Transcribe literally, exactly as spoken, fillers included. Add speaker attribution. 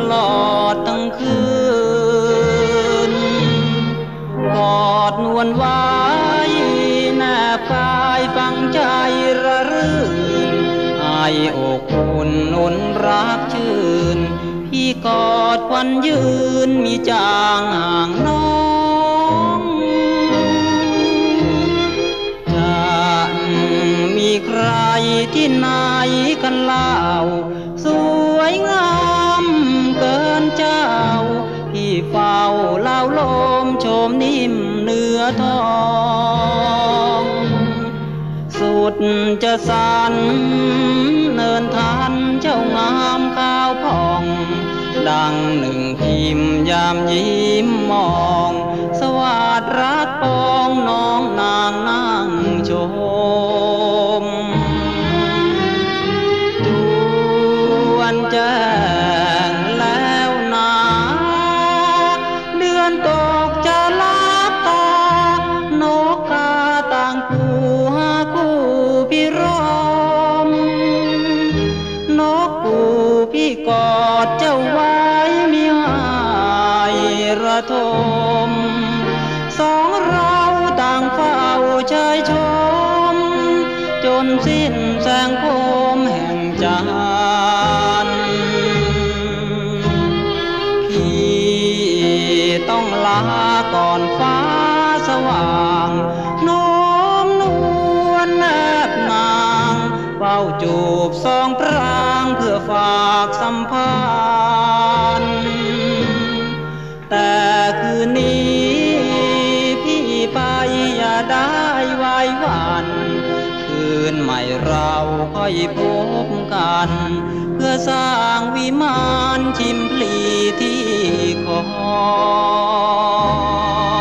Speaker 1: ลอดทั้งคืนกอดนวลไว้แนบกายฟังใจระรื่นไออกอุ่นนุนรักชื่นพี่กอดควันยืนมีจางห่างน้องจะมีใครที่ไหนกันเล่าสวยงามเกินเจ้าที่เฝ้าเล่าลมโฉมนิ่มเนื้อทองสุดจะสันเนินทันเจ้างามข้าวผ่องดังหนึ่งพิมพ์ยามยิ้มมองสวัสดรักปองน้องนางนั่งชมจวนแจ้งแล้วนาเดือนตกจะลับตานกกาต่างคู่หาคู่พี่รอมนกคู่พี่กอดเจ้าไว้มิหายระทมสองเราต่างเฝ้าเชยชมจนสิ้นแสงโคมแห่งจันทร์พี่ต้องลาก่อนฟ้าสว่างโน้มนวลแนบนางเฝ้าจูบสองพรางเพื่อฝากสัมพันธ์แต่คืนนี้พี่ไปอย่าได้ไว้วันคืนใหม่เราค่อยพบกันเพื่อสร้างวิมานชิมพลีที่คอย